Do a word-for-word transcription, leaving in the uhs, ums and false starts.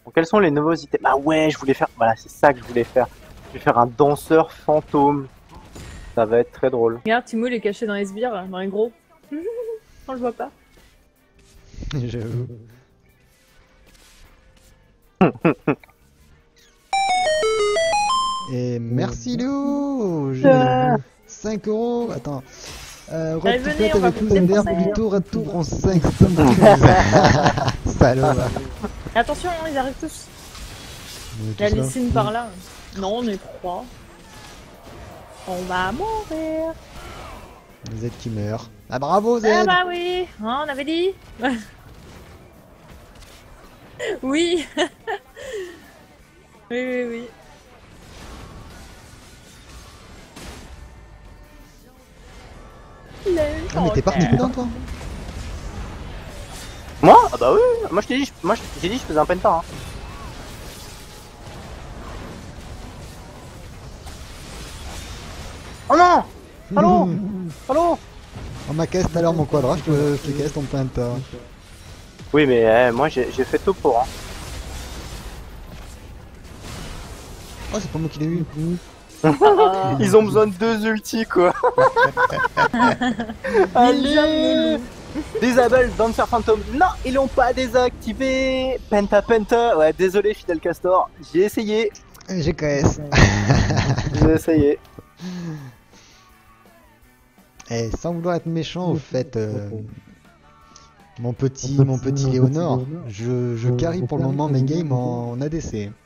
Donc, quels sont les nouveaux items? Bah ouais, je voulais faire... Voilà, c'est ça que je voulais faire. Je vais faire un danseur fantôme. Ça va être très drôle. Regarde, Timo il est caché dans les sbires, dans les gros. On le voit pas. J'avoue. Et merci Lou. J'ai cinq euros. Attends. Euh, Allez, Retour venez, on va avec vous plus d'air, défoncer. plutôt retour en cinq. Salaud. Et attention, hein, ils arrivent tous. La Lysine par là. Non, on est trois. On va mourir. Z qui meurt. Ah bravo Z. Ah bah oui, hein, on avait dit. Oui. Oui, oui, oui. Ah mais t'es parti dedans toi? Moi? Ah bah oui, moi je t'ai dit, je- moi je t'ai dit je faisais un penta. Hein. Oh non! Allô? Allô? On m'a cassé tout à l'heure mon quadra, je te, je te casse ton penta. Oui mais eh, moi j'ai j'ai fait topo. Hein. Oh c'est pas moi qui l'ai eu. Ah. Ils ont besoin de deux ultis quoi. Allez! Disable, Dancer Phantom. Non, ils l'ont pas désactivé. Penta Penta. Ouais, désolé Fidel Castor. J'ai essayé. J'ai K S. J'ai essayé. Et sans vouloir être méchant au fait, euh, mon petit, mon petit Léonore, je, je carry pour le moment mes games en A D C.